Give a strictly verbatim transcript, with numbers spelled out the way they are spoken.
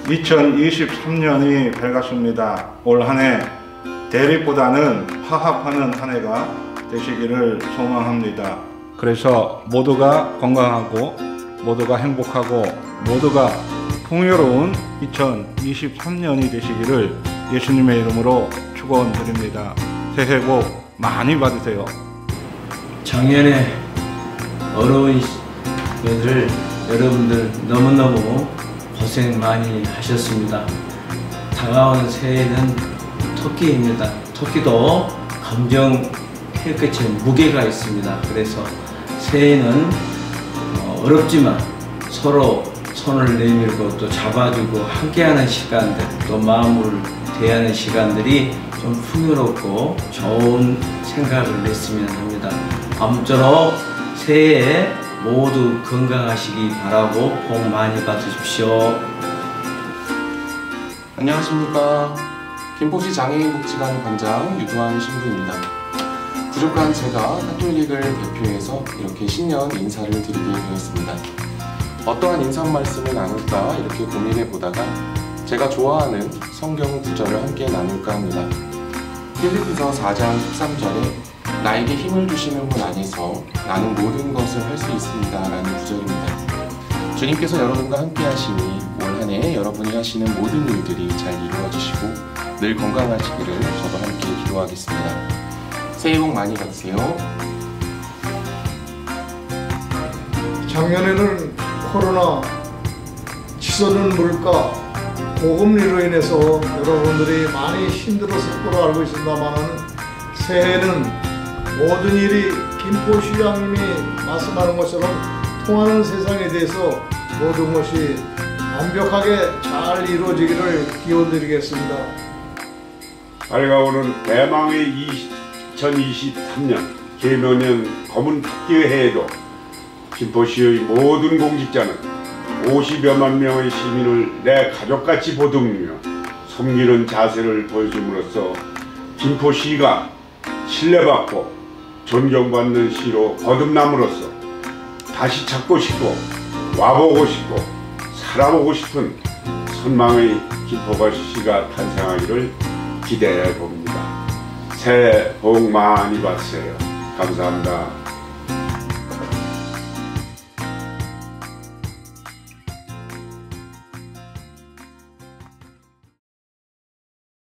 이천이십삼 년이 밝았습니다. 올 한 해 대립보다는 화합하는 한 해가 되시기를 소망합니다. 그래서 모두가 건강하고 모두가 행복하고 모두가 풍요로운 이천이십삼 년이 되시기를 예수님의 이름으로 축원드립니다. 새해 복 많이 받으세요. 작년에 어려운 일을 여러분들 너무너무 고생 많이 하셨습니다. 다가오는 새해는 토끼입니다. 토끼도 감정 햇끝에 무게가 있습니다. 그래서 새해는 어렵지만 서로 손을 내밀고 또 잡아주고 함께하는 시간들, 또 마음을 대하는 시간들이 좀 풍요롭고 좋은 생각을 냈으면 합니다. 아무쪼록 새해에 모두 건강하시기 바라고 복 많이 받으십시오. 안녕하십니까. 김포시 장애인복지관 관장 유도환 신부입니다. 부족한 제가 카톨릭을 대표해서 이렇게 신년 인사를 드리게 되었습니다. 어떠한 인사 말씀을 나눌까 이렇게 고민해 보다가 제가 좋아하는 성경 구절을 함께 나눌까 합니다. 필립피서 사 장 십삼 절에 나에게 힘을 주시는 분 안에서 나는 모든 것을 할 수 있습니다 라는 구절입니다. 주님께서 여러분과 함께 하시니 올 한 해 여러분이 하시는 모든 일들이 잘 이루어지시고 늘 건강하시기를 저도 함께 기도하겠습니다. 새해 복 많이 받으세요. 작년에는 코로나, 치솟는 물가, 고금리로 인해서 여러분들이 많이 힘들었을 거로 알고 있습니다만 새해에는 모든 일이 김포시장님이 말씀하는 것처럼 통하는 세상에 대해서 모든 것이 완벽하게 잘 이루어지기를 기원드리겠습니다. 밝아오는 대망의 이천이십삼 년 계묘년 검은 토끼의 해에도 김포시의 모든 공직자는 오십여만 명의 시민을 내 가족같이 보듬으며 섬기는 자세를 보여줌으로써 김포시가 신뢰받고 존경받는 시로 거듭남으로써 다시 찾고 싶고 와보고 싶고 살아보고 싶은 선망의 김포시가 탄생하기를 기대해 봅니다. 새해 복 많이 받으세요. 감사합니다.